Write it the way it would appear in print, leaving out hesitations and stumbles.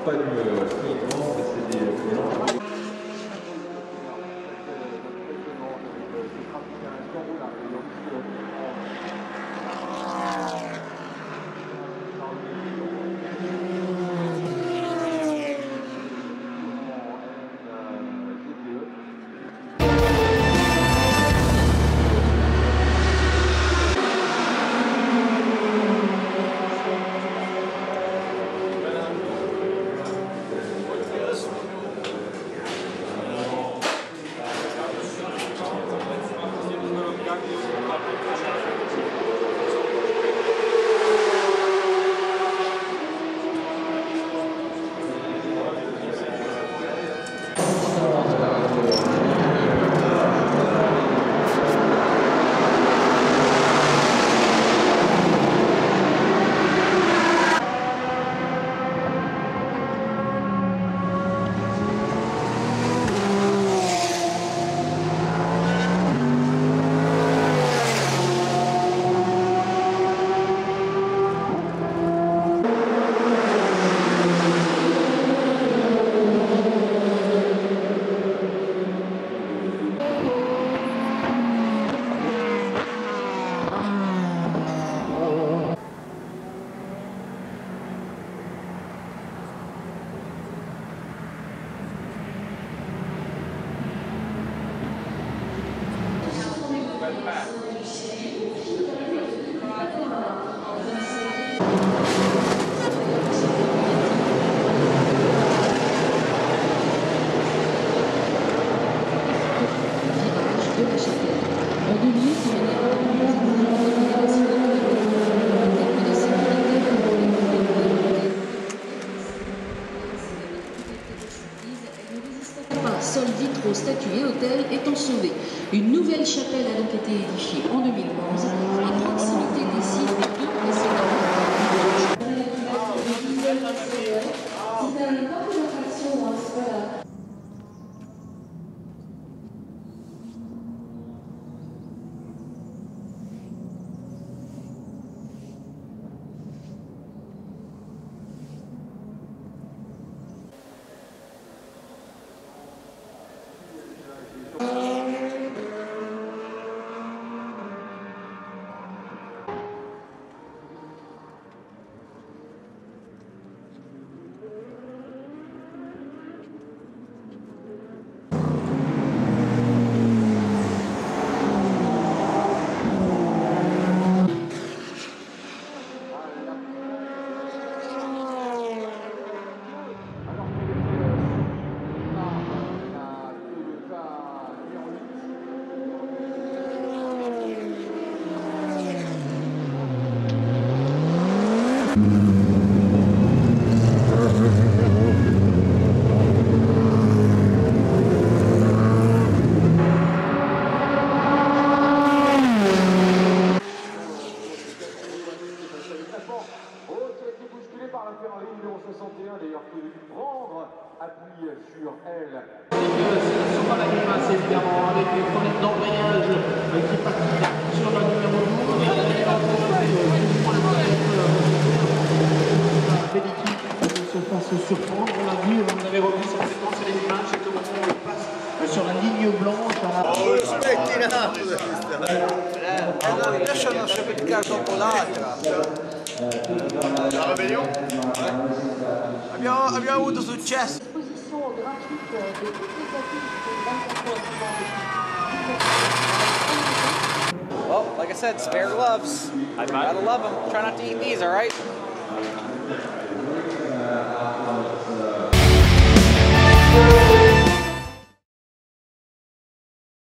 pas du ski, mais c'est des mélanges. Sols, vitraux, statues et hôtels étant sauvés. Une nouvelle chapelle a donc été édifiée en 2011 à proximité des sites des deux précédents. D'ailleurs, qui est prendre appui sur elle. Ce sera la grimace évidemment avec les problèmes d'embrayage qui partent sur le numéro 12. Elle va se fasse surprendre. On l'a vu, on avait revu cette séquence sur les images, c'est au moment où elle passe sur la ligne blanche. Oh, spettinato! Adesso non so che caso dopo l'altra. La rébellion? Abbiamo avuto successo. Well, like I said, spare gloves. I gotta love them. Try not to eat these, all right?